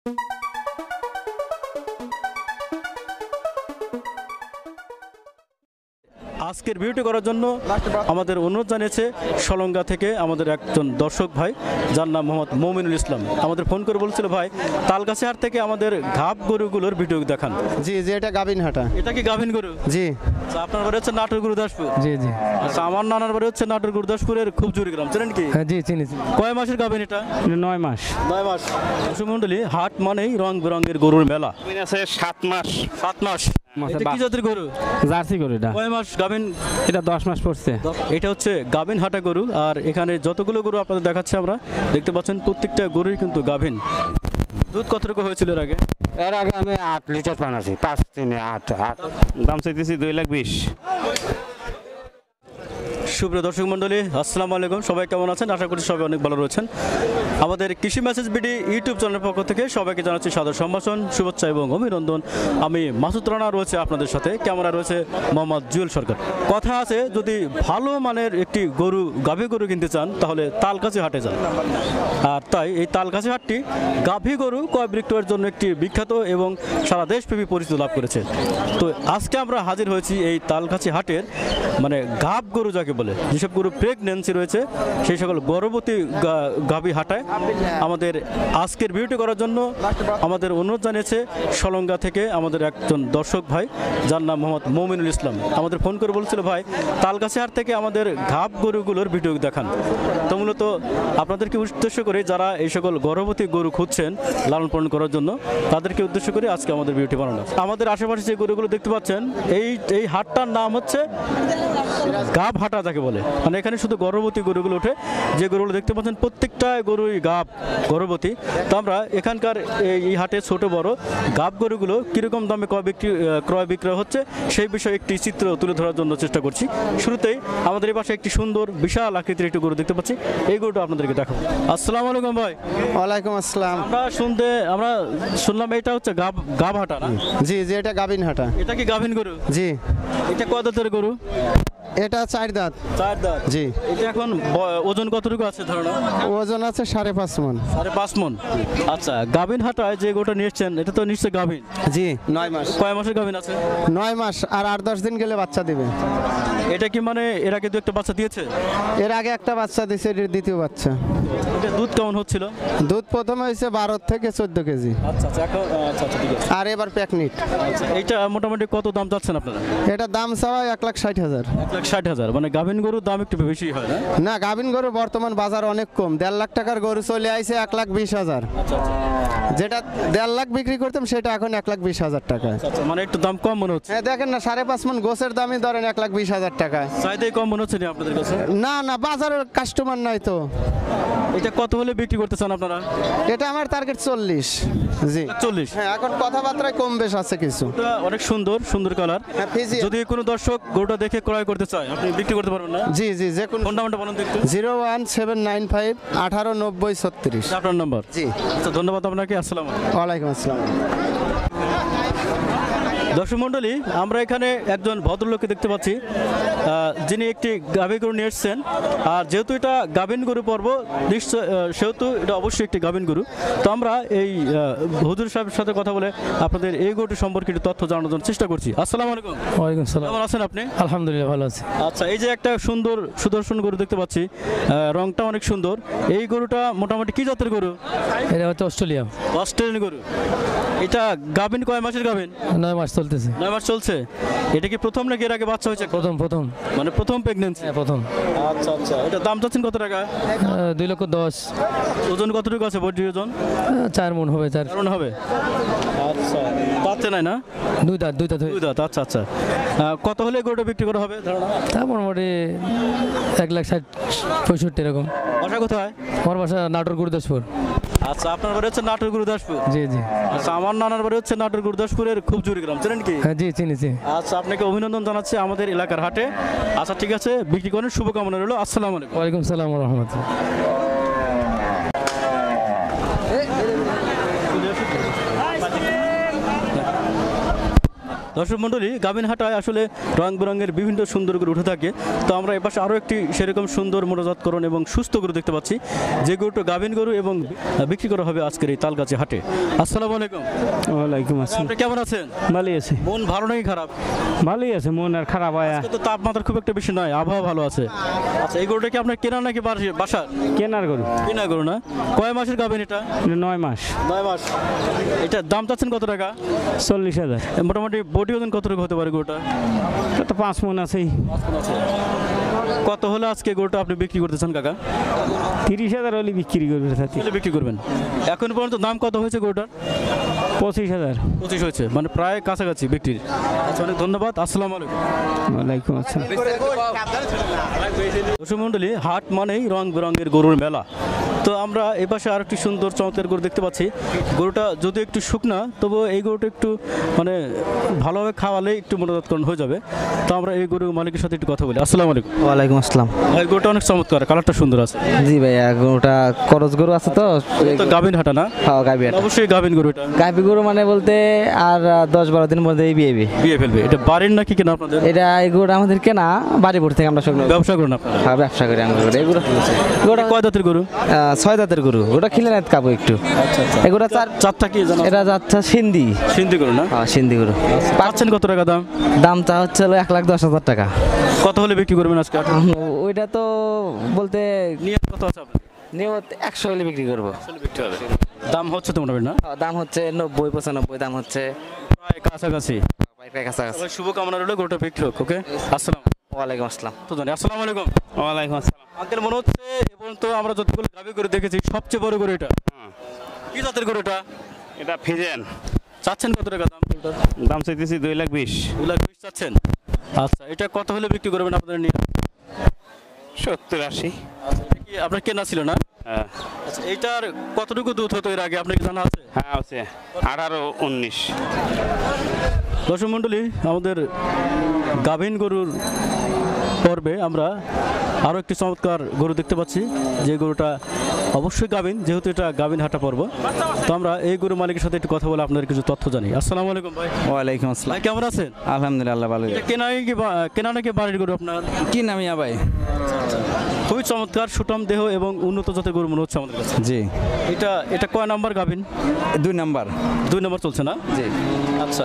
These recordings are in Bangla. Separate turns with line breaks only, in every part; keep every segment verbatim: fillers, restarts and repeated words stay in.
আজকের ভিডিওটি করার জন্য আমাদের অনুরোধ জানিয়েছে সলঙ্গা থেকে আমাদের একজন দর্শক ভাই, যার নাম মোহাম্মদ মমিনুল ইসলাম। আমাদের ফোন করে বলছিল, ভাই তালগাছি হাট থেকে আমাদের ঘাপ গরুগুলোর ভিডিও দেখান।
জি জি, এটা গাভিন হাটা।
এটা কি গাভিন গরু?
জি।
আচ্ছা, আপনার বাড়ি হচ্ছে নাটোর গুরুদাসপুর?
জি জি।
আচ্ছা, আমার নানার বাড়ি হচ্ছে নাটোর গুরুদাসপুরের খুবজুরি গ্রাম, জানেন কি?
হ্যাঁ জি চিনি।
কয় মাসের গাভিন এটা?
নয় মাস।
নয় মাস। দর্শক মণ্ডলী, হাট মানেই রং বেরঙের গরুর মেলা।
আছে সাত মাস।
সাত মাস। এটা কি জাতের গরু?
জার্সি গরু। এটা
কয় মাস গাভিন?
এটা দশ মাস পড়ছে।
এটা হচ্ছে গাভিন হাটা গরু। আর এখানে যতগুলো গরু আপনাদের দেখাচ্ছে আমরা, দেখতে পাচ্ছেন প্রত্যেকটা গরুই কিন্তু গাভিন। দুধ কতটুকু হয়েছিল এর আগে?
এর আগে আমি আট লিটার পান আছি, পাঁচ তিনে আট আট।
দাম চাইতেছি দুই লাখ বিশ।
সুপ্রিয় দর্শক মণ্ডলী, আসসালামু আলাইকুম। সবাই কেমন আছেন? আশা করি সবাই অনেক ভালো রয়েছেন। আমাদের কৃষি মেসেজ বিডি ইউটিউব চ্যানেলের পক্ষ থেকে সবাইকে জানাচ্ছি সাদর সম্ভাষণ, শুভেচ্ছা এবং অভিনন্দন। আমি মাসুদ রানা রয়েছে আপনাদের সাথে, ক্যামেরা রয়েছে মোহাম্মদ জুয়েল সরকার। কথা আছে, যদি ভালো মানের একটি গরু গাভী গরু কিনতে চান তাহলে তালগাছি হাটে যান। আর তাই এই তালগাছি হাটটি গাভী গরু ক্রয় বিক্রয়ের জন্য একটি বিখ্যাত এবং সারা দেশব্যাপী পরিচিতি লাভ করেছে। তো আজকে আমরা হাজির হয়েছি এই তালগাছি হাটের মানে গাভ গরু যাকে বলে, যেসব গরু প্রেগনেন্সি রয়েছে সেই সকল গর্ভবতী গাভী হাটায়। আমাদের আজকের ভিডিওটি করার জন্য আমাদের অনুরোধ জানিয়েছে সলঙ্গা থেকে আমাদের একজন দর্শক ভাই, যার নাম মোহাম্মদ মমিনুল ইসলাম। আমাদের ফোন করে বলছিল, ভাই তালগাছি হাট থেকে আমাদের ঘাপ গরুগুলোর ভিডিও দেখান। তো মূলত আপনাদেরকে উদ্দেশ্য করে, যারা এই সকল গর্ভবতী গরু খুঁজছেন লালন পালন করার জন্য, তাদেরকে উদ্দেশ্য করে আজকে আমাদের ভিডিওটি বানানো। আমাদের আশেপাশে যে গরুগুলো দেখতে পাচ্ছেন, এই এই হাটটার নাম হচ্ছে গাভ হাটা যাকে বলে। মানে এখানে শুধু গর্ভবতী গরুগুলো ওঠে। যে গরুগুলো দেখতে পাচ্ছেন প্রত্যেকটা গরুই গাভ গর্ভবতী। তো আমরা এখানকার এই হাটে ছোট বড় গাভ গরুগুলো কীরকম দামে ক্রয় বিক্রি ক্রয় বিক্রয় হচ্ছে সেই বিষয়ে একটি চিত্র তুলে ধরার জন্য চেষ্টা করছি। শুরুতেই আমাদের এই পাশে একটি সুন্দর বিশাল আকৃতির একটি গরু দেখতে পাচ্ছি, এই গরুটা আপনাদেরকে দেখাবো। আসসালামু আলাইকুম ভাই।
ওয়ালাইকুম আসসালাম।
আমরা শুনতে আমরা শুনলাম এটা হচ্ছে গাভ গাভ হাটা না?
জি জি, এটা গাভিন হাটা।
এটা কি গাভিন গরু?
জি।
এটা কত দাঁতের গরু?
এটা চার দাঁত।
চার দাঁত।
জি।
এটা এখন ওজন কতটুকু আছে ধারণা?
ওজন আছে সাড়ে পাঁচ মন।
সাড়ে পাঁচ মন। আচ্ছা, গাভিন হাটায় যে গোটা নিয়েছেন এটা তো নিশ্চয় গাভিন?
জি, নয় মাস।
কয় মাসের গাভিন আছে?
নয় মাস, আর আট দশ দিন গেলে বাচ্চা দিবে।
এটা কি মানে এর আগে দু একটা বাচ্চা দিয়েছে?
এর আগে একটা বাচ্চা দিয়েছে, এর দ্বিতীয় বাচ্চা।
এটা দুধ কেমন হচ্ছিল?
দুধ প্রথমে হয়েছে বারো থেকে চোদ্দ কেজি।
আচ্ছা আচ্ছা, এখন আচ্ছা আচ্ছা ঠিক আছে।
আর এবার প্যাকনিট।
আচ্ছা, এইটা মোটামুটি কত দাম চাচ্ছেন আপনারা?
এটা দাম চাওয়া এক লাখ ষাট হাজার।
এক লাখ ষাট হাজার। মানে গাভিন গরুর দাম একটু বেশি হয় না?
না, গাভিন গরু বর্তমান বাজার অনেক কম। দেড় লাখ টাকার গরু চলে আইছে এক লাখ বিশ হাজার।
আচ্ছা আচ্ছা
যেটা দেড় লাখ বিক্রি করতাম সেটা এখন এক লাখ বিশ হাজার টাকা।
আচ্ছা, মানে একটু দাম কম মনে হচ্ছে।
হ্যাঁ, দেখেন না, সাড়ে পাঁচ মন গোছের দামই ধরেন এক লাখ বিশ হাজার টাকা।
চাইতেই কম মনে হচ্ছে না আপনাদের কাছে?
না না, বাজারের কাস্টমার নাই তো।
এটা কত হলে বিক্রি করতে চান আপনারা?
এটা আমার টার্গেট চল্লিশ। জি
চল্লিশ।
হ্যাঁ, এখন কথাবার্তায় কম বেশ আছে কিছু।
এটা অনেক সুন্দর সুন্দর কালার।
হ্যাঁ, ফিজি।
যদি কোনো দর্শক গরুটা দেখে ক্রয় করতে চায় আপনি বিক্রি করতে পারবেন না?
জি জি, যে কোন
ফোন নাম্বারটা বলুন তো একটু।
Zero one seven nine five আঠারো নব্বই ছত্রিশ।
এটা আপনার নাম্বার?
জি।
আচ্ছা, ধন্যবাদ আপনাকে। আসসালামু আলাইকুম।
ওয়ালাইকুম আসসালাম।
দর্শক মণ্ডলী, আমরা এখানে একজন ভদ্রলোককে দেখতে পাচ্ছি, যিনি একটি গাভী গরু নিয়ে এসছেন। আর যেহেতু এটা গাভিন গরু পর্ব, নিশ্চয় সেহেতু এটা অবশ্যই একটি গাভিন গরু। তো আমরা এই হুজুর সাহেবের সাথে কথা বলে আপনাদের এই গরুটি সম্পর্কে একটু তথ্য জানানোর জন্য চেষ্টা করছি। আসসালামু আলাইকুম।
ওয়ালাইকুম সালাম।
কেমন আছেন আপনি?
আলহামদুলিল্লাহ ভালো আছি।
আচ্ছা, এই যে একটা সুন্দর সুদর্শন গরু দেখতে পাচ্ছি, রংটা অনেক সুন্দর। এই গরুটা মোটামুটি কি জাতের গরু?
এটা হচ্ছে অস্ট্রেলিয়া।
অস্ট্রেলিয়ান গরু। এটা গাভিন কয় মাসের গাভিন?
নয় মাস চলতেছে।
নয় মাস চলছে। এটা কি প্রথম নাকি এর আগে বাচ্চা হয়েছে?
প্রথম প্রথম
মানে প্রথম প্রেগন্যান্সি?
হ্যাঁ প্রথম।
আচ্ছা আচ্ছা, এটা দাম চাচ্ছেন কত টাকা?
দুই লক্ষ দশ।
ওজন কতটুকু আছে? বডি ওজন
চার মন হবে। চার
মন হবে। আচ্ছা, বাচ্চা নাই না?
দুই দাঁত। দুই দাঁত।
দুই দাঁত। আচ্ছা আচ্ছা, কত হলে গরুটা বিক্রি করা হবে ধারণা?
তা মোটামুটি এক লাখ ষাট পঁয়ষট্টি এরকম।
বাসা কোথায়?
আমার বাসা নাটোর গুরুদাসপুর।
আচ্ছা, আপনার বাড়ি হচ্ছে নাটোর গুরুদাসপুর?
জি জি।
আচ্ছা, আমার নানার বাড়ি হচ্ছে নাটোর গুরুদাসপুরের খুবজুরি গ্রাম, জানেন কি?
হ্যাঁ জি চিনিছি।
আচ্ছা, আপনাকে অভিনন্দন জানাচ্ছি আমাদের এলাকার হাটে। আচ্ছা ঠিক আছে, বিক্রি করেন, শুভকামনা রইল। আসসালামু আলাইকুম।
ওয়ালাইকুম সালাম ওয়া রাহমাতুল্লাহ।
দর্শক মণ্ডলী, গাভিনহাটায় আসলে রং বেরঙের বিভিন্ন সুন্দর গরু উঠে থাকে। তো আমরা এপাশে আরও একটি সেরকম সুন্দর মোটাজাতকরণ এবং সুস্থ গরু দেখতে পাচ্ছি, যে গরুটা গাভিন গরু এবং বিক্রি করা হবে আজকের এই তালগাছি হাটে। আসসালামু আলাইকুম।
ওয়ালাইকুম আসসালাম।
আপনি কেমন আছেন?
ভালোই আছে,
মন ভালো নাকি খারাপ?
ভালোই আছে, মন আর খারাপ হয়
আজকে তো তাপমাত্রা খুব একটা বেশি নয়, আবহাওয়া ভালো আছে। আচ্ছা, এই গরুটা কি আপনার কেনা নাকি বাসা?
কেনার গরু।
কেনা গরু না? কয় মাসের গাভিন এটা?
এটা নয় মাস।
নয় মাস। এটা দাম চাচ্ছেন কত টাকা?
চল্লিশ হাজার।
মোটামুটি বডি ওজন কতটুকু হতে পারে গরুটা?
এটা তো পাঁচ মন আছেই।
কত হলে আজকে গরুটা আপনি বিক্রি করতেছেন কাকা?
তিরিশ হাজার হলে বিক্রি করবে সাথে।
হলে বিক্রি করবেন। এখন পর্যন্ত দাম কত হয়েছে গরুটার?
পঁচিশ হাজার।
পঁচিশ হয়েছে, মানে প্রায় কাছাকাছি বিক্রির। আচ্ছা, অনেক ধন্যবাদ। আসসালামু আলাইকুম।
ওয়ালাইকুম আসসালাম।
দর্শক মণ্ডলী, হাট মানেই রং বেরঙের গরুর মেলা। তো আমরা এই পাশে আর একটি সুন্দর চমৎকার গরু দেখতে পাচ্ছি। গরুটা যদি একটু শুকনা, তবু এই গরুটা একটু মানে ভালোভাবে খাওয়ালে একটু মোটাজাতকরণ হয়ে যাবে। তো আমরা এই গরুর মালিকের সাথে একটু কথা বলি। আসসালামু আলাইকুম।
ওয়ালাইকুম আসসালাম।
ভাই, গরুটা অনেক চমৎকার, কালারটা সুন্দর আছে।
জি ভাইয়া, গরুটা করজ গরু আছে তো।
তো গাভিন হাটা না?
হ্যাঁ, গাভি এটা।
অবশ্যই গাভিন গরু। এটা
গাভি গরু মানে বলতে আর দশ বারো দিনের মধ্যেই বিয়ে বিয়ে
বিয়ে ফেলবে। এটা বাড়ির নাকি কেনা আপনাদের?
এটা এই গরুটা আমাদের কেনা বাড়িপুর থেকে, আমরা শুকনো
ব্যবসা করেন আপনারা?
হ্যাঁ, ব্যবসা করি আমরা গরু। এই গরু
এটা কয় দাঁতের গরু?
আহ, ছয় দাঁতের গরু। ওটা খিলে না কাবো একটু।
আচ্ছা আচ্ছা।
এগুলো চার
চারটা কি জানো?
এটা যাচ্ছে সিন্ধি।
সিন্ধি গরু না?
হ্যাঁ, সিন্ধি গরু।
পাচ্ছেন কত টাকা দাম?
দামটা হচ্ছে হলো এক লাখ দশ হাজার টাকা।
কত হলে বিক্রি করবেন আজকে?
ওইটা তো বলতে
নিয়ে কত আছে আপনার?
নিয়ত একশো হলে বিক্রি করবো।
আসলে বিক্রি হবে। দাম হচ্ছে তো মোটামুটি না?
দাম হচ্ছে নব্বই পঁচানব্বই, দাম হচ্ছে
প্রায় কাছাকাছি।
প্রায় কাছাকাছি।
সবাই শুভকামনা রইল গরুটা বিক্রি হোক। ওকে, আসসালাম।
ওয়ালাইকুম আসসালাম।
তো জানি। আসসালামু আলাইকুম।
ওয়ালাইকুম আসসালাম।
আঙ্কেল, মনে হচ্ছে এবং তো আমরা যতগুলো গাভী গরু দেখেছি সবচেয়ে বড় গরু এটা। কি জাতের গরু এটা?
এটা ফিজেন।
চাচ্ছেন কত টাকা দাম গরুটার?
দাম চাইতেছি দুই লাখ বিশ।
দুই লাখ বিশ চাচ্ছেন? আচ্ছা, এটা কত হলে বিক্রি করবেন আপনাদের নিয়ে?
সত্তর আশি।
আচ্ছা, এটা কি আপনার কেনা ছিল না?
হ্যাঁ
আচ্ছা, এইটার কতটুকু দুধ হতো এর আগে আপনার কি জানা আছে?
হ্যাঁ আছে, আঠারো উনিশ।
দর্শক মণ্ডলী, আমাদের গাভিন গরুর পর্বে আমরা আরও একটি চমৎকার গরু দেখতে পাচ্ছি, যে গরুটা অবশ্যই গাভিন, যেহেতু এটা গাভিন হাটা পর্ব। তো আমরা এই গরু মালিকের সাথে একটু কথা বলে আপনাদের কিছু তথ্য জানি। আসসালামু আলাইকুম ভাই।
ওয়ালাইকুম আসসালাম।
ভাই, কেমন আছেন?
আলহামদুলিল্লাহ ভালো।
এটা কেনা নাকি বা- কেনা নাকি বাড়ির গরু আপনার?
কি নামিয়া ভাই?
খুবই চমৎকার, সুঠাম দেহ এবং উন্নত জাতের গরু মনে হচ্ছে আমাদের কাছে।
জি,
এটা এটা কয় নাম্বার গাভিন?
দুই নাম্বার।
দুই নম্বর চলছে না?
জি,
আচ্ছা,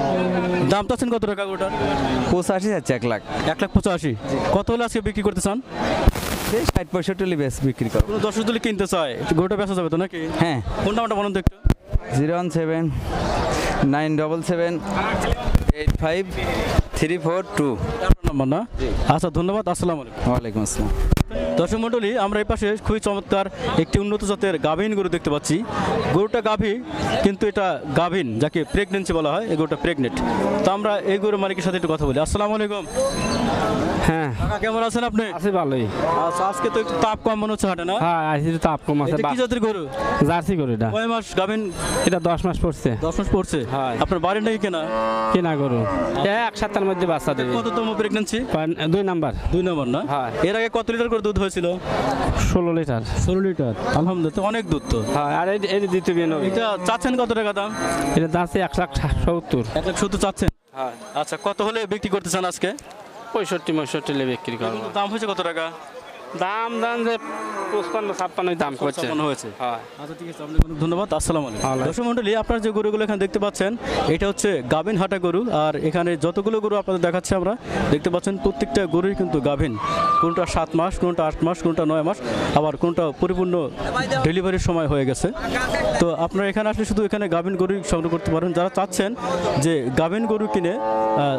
দাম চাচ্ছেন কত টাকা গরুটার?
পঁচাশি যাচ্ছে এক লাখ।
এক লাখ পঁচাশি। কত হলে আজকে বিক্রি করতে চান?
এই ষাট পঁয়ষট্টি হলে বেশ বিক্রি করো।
কোনো দর্শক যদি কিনতে চায়, গরুটা বেচা যাবে তো নাকি?
হ্যাঁ,
কোন নামটা বলুন তো একটু।
Zero one seven nine double seven eight five three four two.
আপনার নাম্বার না? আচ্ছা, ধন্যবাদ। আসসালামু আলাইকুম।
ওয়ালাইকুম আসসালাম।
দর্শক মণ্ডলী, আমরা এই পাশে খুবই চমৎকার একটি উন্নত জাতের গাভীন গরু দেখতে পাচ্ছি। গরুটা গাভী, কিন্তু এটা গাভীন, যাকে প্রেগনেন্সি বলা হয়। এই গরুটা প্রেগনেন্ট। তো আমরা এই গরুর মালিকের সাথে একটু কথা বলি। আসসালামু আলাইকুম।
হ্যাঁ,
কাকা, কেমন আছেন আপনি?
আছে ভালোই।
আচ্ছা, আজকে তো একটু তাপ কম মনে হচ্ছে হাটে না?
হ্যাঁ, আইসি তো তাপ কম আছে।
এটা কি জাতের গরু?
জার্সি গরু এটা।
কয় মাস গাভীন?
এটা দশ মাস পড়ছে।
দশ মাস পড়ছে।
হ্যাঁ।
আপনার বাড়ির নাকি কেনা?
কেনা গরু। এক সপ্তাহের মধ্যে বাচ্চা দেবে।
কততম প্রেগনেন্সি?
পান- দুই নাম্বার।
দুই নম্বর না?
হ্যাঁ।
এর আগে কত লিটার করে দুধ হয়েছিল?
ষোলো লিটার।
ষোলো লিটার। আলহামদুলিল্লাহ, অনেক দুধ তো।
হ্যাঁ, আর এই এই দ্বিতীয় বিয়ে নবী।
এটা চাচ্ছেন কত টাকা দাম?
এটা যাচ্ছে এক লাখ সত্তর।
এক লাখ সত্তর চাচ্ছেন?
হ্যাঁ,
আচ্ছা, কত হলে বিক্রি করতে চান আজকে?
পঁয়ষট্টি পঁয়ষট্টি হলে বিক্রি করবো।
দাম হয়েছে কত টাকা?
দাম দাম যে পঁচপান্ন ছাপ্পান্ন দাম করছে।
পঞ্চান্ন হয়েছে।
হ্যাঁ,
আচ্ছা, ঠিক আছে, আপনাকে অনেক ধন্যবাদ। আসসালামু আলাইকুম।
ওয়ালাইকুম।
দর্শক মণ্ডলী, আপনারা যে গরুগুলো এখানে দেখতে পাচ্ছেন, এটা হচ্ছে গাভিন হাটা গরু। আর এখানে যতগুলো গরু আপনাদের দেখাচ্ছে আমরা, দেখতে পাচ্ছেন প্রত্যেকটা গরুই কিন্তু গাভিন। কোনটা সাত মাস, কোনটা আট মাস, কোনটা নয় মাস, আবার কোনটা পরিপূর্ণ ডেলিভারির সময় হয়ে গেছে। তো আপনারা এখানে আসলে শুধু এখানে গাভিন গরুই সংগ্রহ করতে পারেন। যারা চাচ্ছেন যে গাভিন গরু কিনে আহ,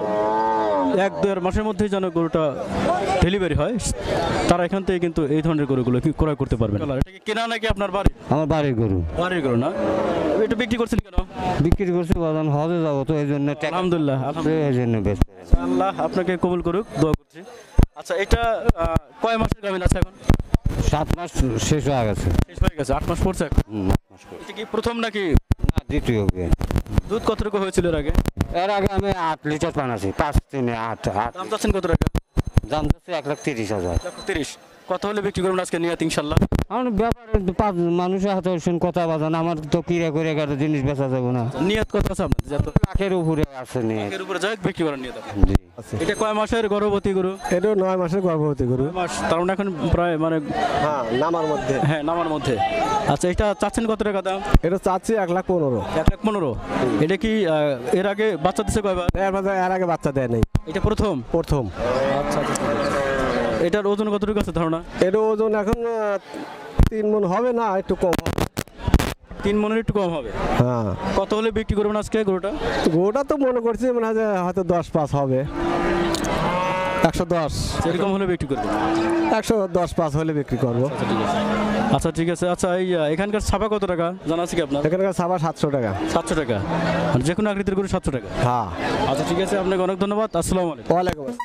এক দেড় মাসের মধ্যেই যেন গরুটা ডেলিভারি হয়, তারা এখান থেকে কিন্তু এই ধরনের গরুগুলো কি ক্রয় করতে পারবেন। এটা কি কেনা নাকি আপনার বাড়ি?
আমার বাড়ির গরু
বাড়ির গরু না? এটা বিক্রি করছেন কেন?
বিক্রি করছি, বাজান হজে যাবো তো এই জন্য টাকা-
আলহামদুলিল্লাহ, আলহামদুলিল্লাহ।
এই জন্য বেশ
আল্লাহ আপনাকে কবুল করুক, দোয়া করছি। আচ্ছা, এটা আহ, কয় মাসের গাভিন আছে এখন?
সাত মাস শেষ হয়ে গেছে।
শেষ হয়ে গেছে, আট মাস পড়ছে এখন।
হুম, আট মাস করে।
এটা কি প্রথম নাকি?
না, দ্বিতীয় বিয়ে।
দুধ কতটুকু হয়েছিল এর আগে?
এর আগে আমি আট লিটার পান আছি, পাঁচ তিনে আট আট।
দাম চাচ্ছেন কত টাকা?
দাম যাচ্ছে এক লাখ তিরিশ হাজার।
এক লক্ষ তিরিশ। কত হলে বিক্রি করবেন আজকে নিয়ে ইনশাল্লাহ?
আমার ব্যাপারে তো পাঁচ মানুষের হাতে শুন কথা বাজান, আমার তো কিরা করে একটা জিনিস বেচা যাবে না।
নিয়ত কত আছে আপনাদের যত
লাখের উপরে আছে নিয়ে।
এর উপরে যাই বিক্রি করার নিয়ত আপনার?
জি।
এটা কয় মাসের গর্ভবতী গরু?
এটা নয় মাসের গর্ভবতী গরু।
নয় মাস, তার মানে এখন প্রায় মানে
হ্যাঁ, নামার মধ্যে।
হ্যাঁ নামার মধ্যে। আচ্ছা, এটা চাচ্ছেন কত টাকা দাম?
এটা চাচ্ছি এক লাখ পনেরো।
এক লাখ পনেরো। এটা কি আহ, এর আগে বাচ্চা দিচ্ছে কয়বার?
এর মাঝে এর আগে বাচ্চা দেয় নাই,
এটা প্রথম?
প্রথম।
আচ্ছা আচ্ছা। এটার ওজন কতটুকু আছে ধারণা?
এর ওজন এখন আহ, তিন মণ হবে না, একটু কম হবে।
তিন মনের একটু কম হবে।
হ্যাঁ,
কত হলে বিক্রি করবেন আজকে গরুটা?
গরুটা তো মনে করছি মানে হয় যে হয়তো দশ পাঁচ হবে, একশো দশ।
এরকম হলে বিক্রি করবেন?
একশো দশ পাঁচ হলে বিক্রি করবো।
আচ্ছা ঠিক আছে। আচ্ছা, এই আহ, এখানকার ছাপা কত টাকা জানা আছে কি আপনার?
এখানকার সাবা সাতশো টাকা।
সাতশো টাকা, মানে যে কোনো আকৃতির গরু সাতশো টাকা?
হ্যাঁ।
আচ্ছা ঠিক আছে, আপনাকে অনেক ধন্যবাদ। আসসালামু আলাইকুম।
ওয়ালাইকুম আসসালাম।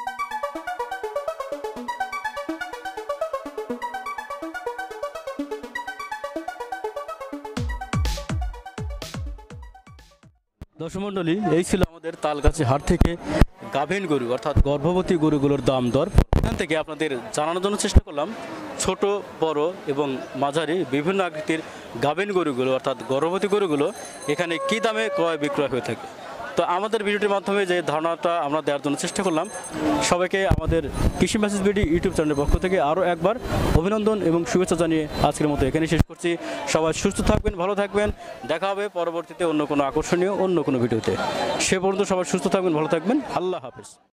দর্শক মণ্ডলী, এই ছিল আমাদের তালগাছি হাট থেকে গাভীন গরু অর্থাৎ গর্ভবতী গরুগুলোর দাম দর। এখান থেকে আপনাদের জানানোর জন্য চেষ্টা করলাম ছোট বড় এবং মাঝারি বিভিন্ন আকৃতির গাভীন গরুগুলো অর্থাৎ গর্ভবতী গরুগুলো এখানে কী দামে ক্রয় বিক্রয় হয়ে থাকে। তো আমাদের ভিডিওটির মাধ্যমে যে ধারণাটা আমরা দেওয়ার জন্য চেষ্টা করলাম, সবাইকে আমাদের কৃষি মেসেজ বিডি ইউটিউব চ্যানেলের পক্ষ থেকে আরও একবার অভিনন্দন এবং শুভেচ্ছা জানিয়ে আজকের মতো এখানে শেষ করছি। সবাই সুস্থ থাকবেন, ভালো থাকবেন। দেখা হবে পরবর্তীতে অন্য কোনো আকর্ষণীয় অন্য কোনো ভিডিওতে। সে পর্যন্ত সবাই সুস্থ থাকবেন, ভালো থাকবেন। আল্লাহ হাফেজ।